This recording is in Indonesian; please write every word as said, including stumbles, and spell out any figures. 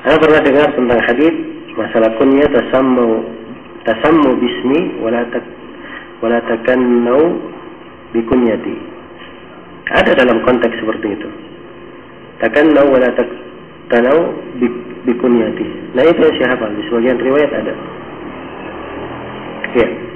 Anda pernah dengar tentang hadis masalah kunya tasammu tasammu bismi wala tak wala takannau bikunyati. Ada dalam konteks seperti itu. Takannau wala takannau bikunyati. Nah itu yang saya hafal, di sebagian riwayat ada. Ya.